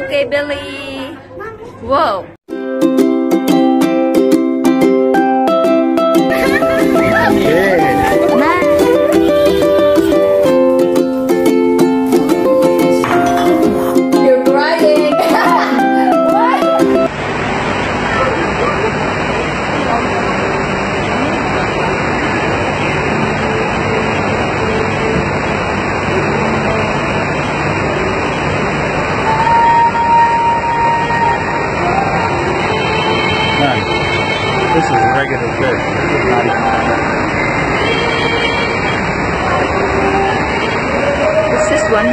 Okay, Billy. Whoa. You're crying. This is a regular fish. What's this one?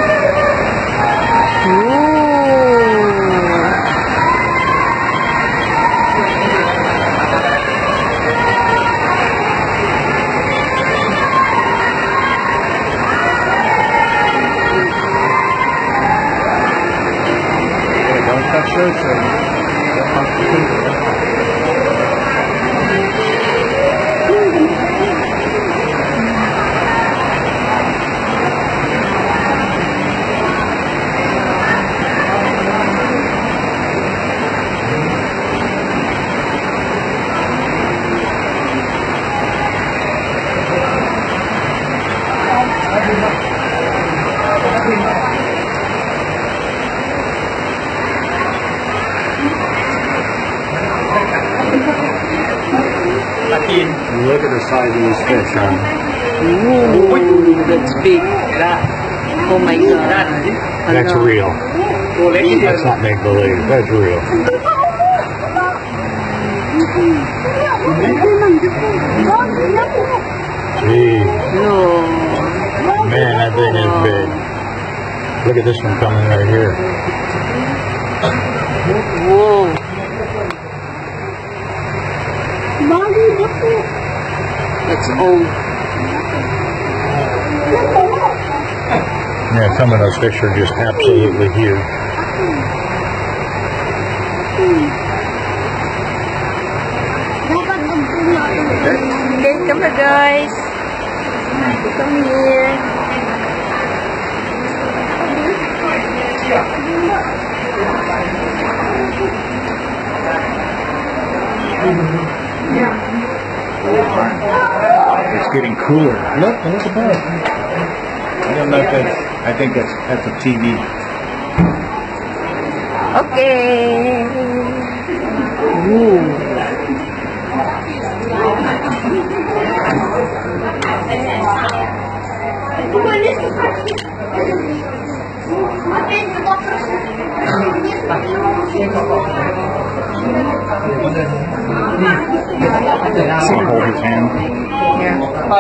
Ooh. Don't touch those things. Don't touch the food. Look at the size of this fish, huh? Ooh, that's big. Oh my god. That's real. That's not make-believe. That's real. Gee. No. Man, that thing is big. Look at this one coming right here. Whoa. That's old. Yeah, some of those fish are just absolutely huge. Okay, come here, guys. Come here. It's getting cooler. Look at that. I don't know if that's, I think that's a TV. Okay. Ooh. See, hold his hand. Yeah.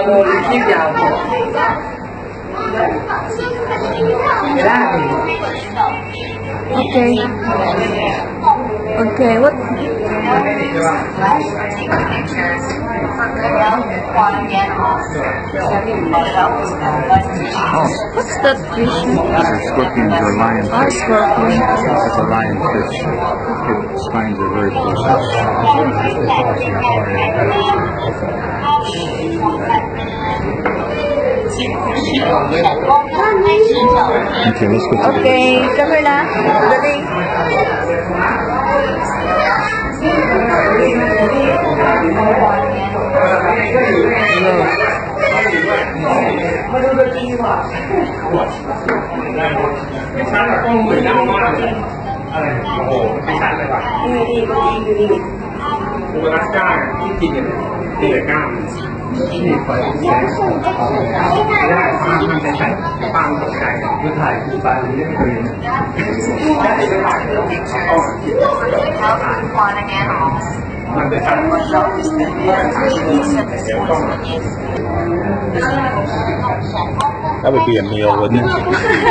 Okay. Okay, what? What's that fish? These are scorpions or lionfish. Oh, scorpion. It's a lionfish. Its spines are very close. Okay, let's go to the Okay, come here na. Dali. That would be a meal, wouldn't it?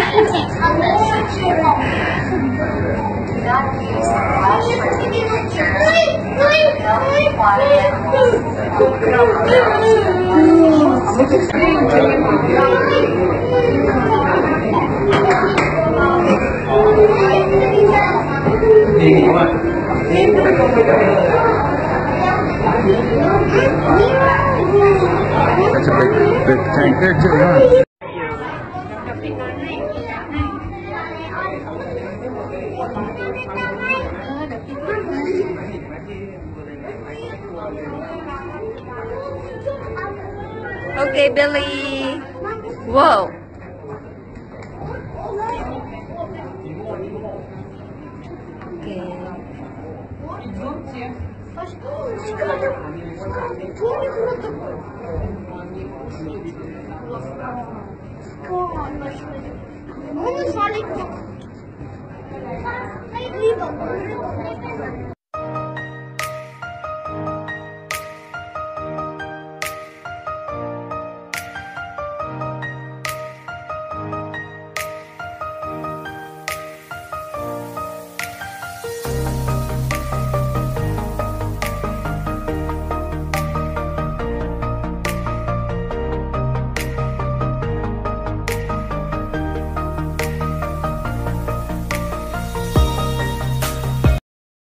That's a big tank there too, huh? Okay, Billy. Whoa. Okay.